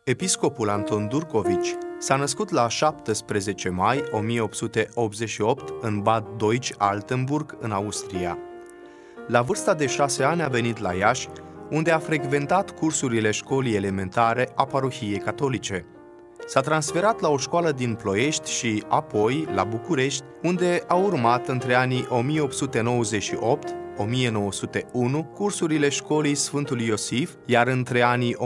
Episcopul Anton Durcovici s-a născut la 17 mai 1888 în Bad Deutsch-Altenburg, în Austria. La vârsta de 6 ani a venit la Iași, unde a frecventat cursurile școlii elementare a parohiei catolice. S-a transferat la o școală din Ploiești și apoi la București, unde a urmat între anii 1898-1901 cursurile școlii Sfântului Iosif, iar între anii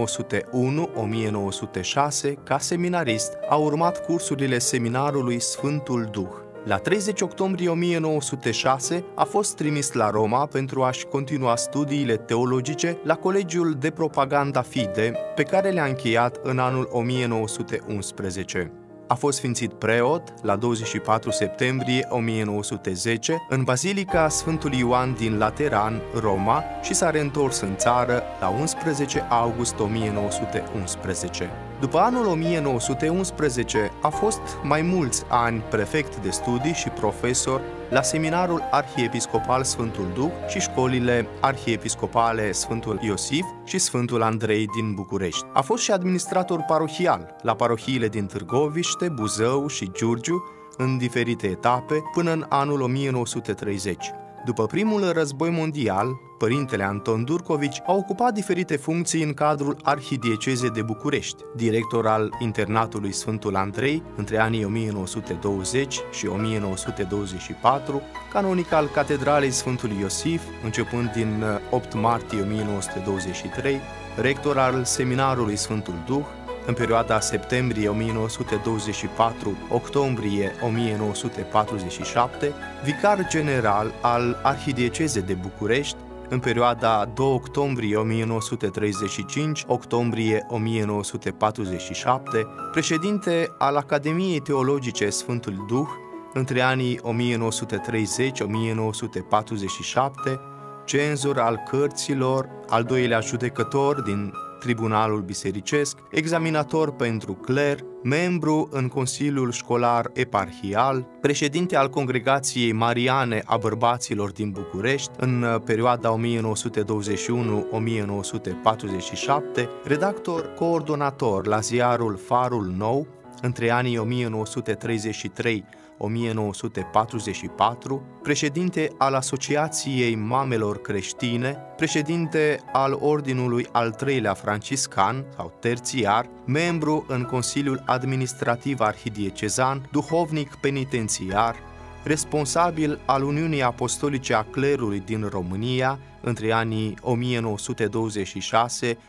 1901-1906, ca seminarist, a urmat cursurile seminarului Sfântul Duh. La 30 octombrie 1906 a fost trimis la Roma pentru a-și continua studiile teologice la Colegiul de Propaganda Fide, pe care le-a încheiat în anul 1911. A fost sfințit preot la 24 septembrie 1910 în Bazilica Sfântului Ioan din Lateran, Roma, și s-a reîntors în țară la 11 august 1911. După anul 1911 a fost mai mulți ani prefect de studii și profesor la Seminarul Arhiepiscopal Sfântul Duh și școlile arhiepiscopale Sfântul Iosif și Sfântul Andrei din București. A fost și administrator parohial la parohiile din Târgoviște, Buzău și Giurgiu în diferite etape până în anul 1930. După primul război mondial, părintele Anton Durcovici a ocupat diferite funcții în cadrul Arhidiecezei de București, director al internatului Sfântul Andrei între anii 1920 și 1924, canonic al Catedralei Sfântului Iosif, începând din 8 martie 1923, rector al Seminarului Sfântul Duh, în perioada septembrie 1924-octombrie 1947, vicar general al Arhidiecezei de București, în perioada 2 octombrie 1935-octombrie 1947, președinte al Academiei Teologice Sfântul Duh, între anii 1930-1947, cenzor al cărților, al doilea judecător din Tribunalul Bisericesc, examinator pentru cler, membru în Consiliul Școlar Eparhial, președinte al Congregației Mariane a Bărbaților din București în perioada 1921-1947, redactor coordonator la ziarul Farul Nou între anii 1933 1944, președinte al Asociației Mamelor Creștine, președinte al Ordinului al III-lea Franciscan sau Terțiar, membru în Consiliul Administrativ Arhidiecezan, duhovnic penitențiar, responsabil al Uniunii Apostolice a Clerului din România între anii 1926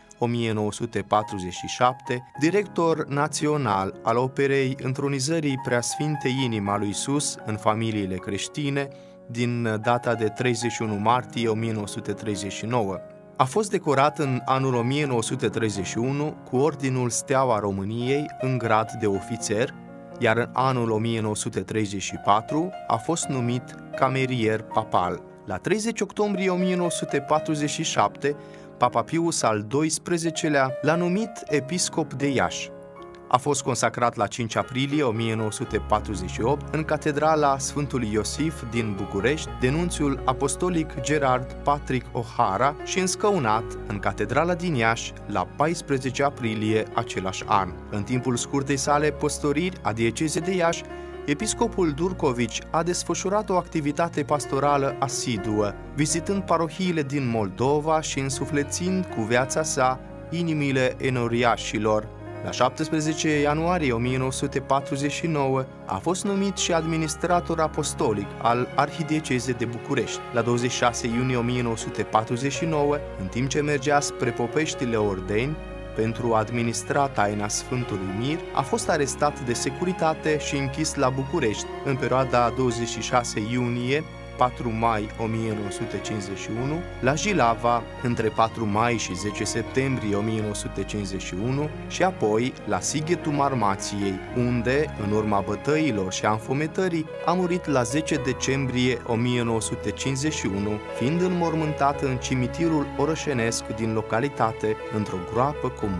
1947, director național al Operei Întronizării Preasfintei Inima lui Iisus în familiile creștine din data de 31 martie 1939. A fost decorat în anul 1931 cu Ordinul Steaua României în grad de ofițer, iar în anul 1934 a fost numit camerier papal. La 30 octombrie 1947, Papa Pius al XII-lea l-a numit episcop de Iași. A fost consacrat la 5 aprilie 1948 în Catedrala Sfântului Iosif din București de nunțiul apostolic Gerard Patrick O'Hara și înscăunat în Catedrala din Iași la 14 aprilie același an. În timpul scurtei sale păstoriri a diecezei de Iași, episcopul Durcovici a desfășurat o activitate pastorală asiduă, vizitând parohiile din Moldova și însuflețind cu viața sa inimile enoriașilor. La 17 ianuarie 1949 a fost numit și administrator apostolic al Arhidiecezei de București. La 26 iunie 1949, în timp ce mergea spre Popeștile Ordeni, pentru a administra taina Sfântului Mir, a fost arestat de securitate și închis la București în perioada 26 iunie 4 mai 1951, la Jilava între 4 mai și 10 septembrie 1951 și apoi la Sighetul Marmației, unde, în urma bătăilor și a înfometării, a murit la 10 decembrie 1951, fiind înmormântat în cimitirul orășenesc din localitate, într-o groapă comună.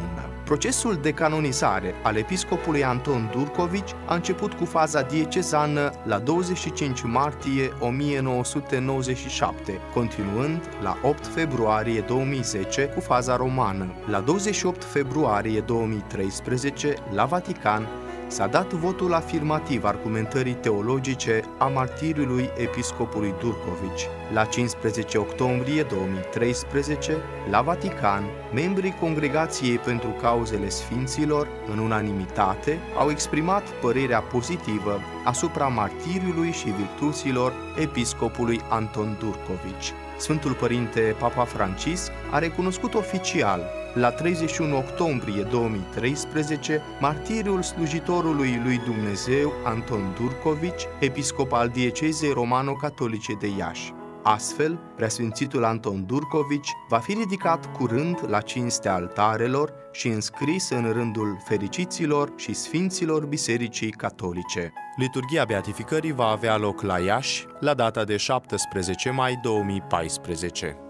Procesul de canonizare al episcopului Anton Durcovici a început cu faza diecezană la 25 martie 1997, continuând la 8 februarie 2010 cu faza romană. La 28 februarie 2013, la Vatican, s-a dat votul afirmativ argumentării teologice a martiriului episcopului Durcovici. La 15 octombrie 2013, la Vatican, membrii Congregației pentru Cauzele Sfinților, în unanimitate, au exprimat părerea pozitivă asupra martiriului și virtuților episcopului Anton Durcovici. Sfântul Părinte Papa Francisc a recunoscut oficial, la 31 octombrie 2013, martiriul slujitorului lui Dumnezeu Anton Durcovici, episcop al diecezei romano-catolice de Iași. Astfel, preasfințitul Anton Durcovici va fi ridicat curând la cinstea altarelor și înscris în rândul fericiților și sfinților Bisericii Catolice. Liturghia beatificării va avea loc la Iași, la data de 17 mai 2014.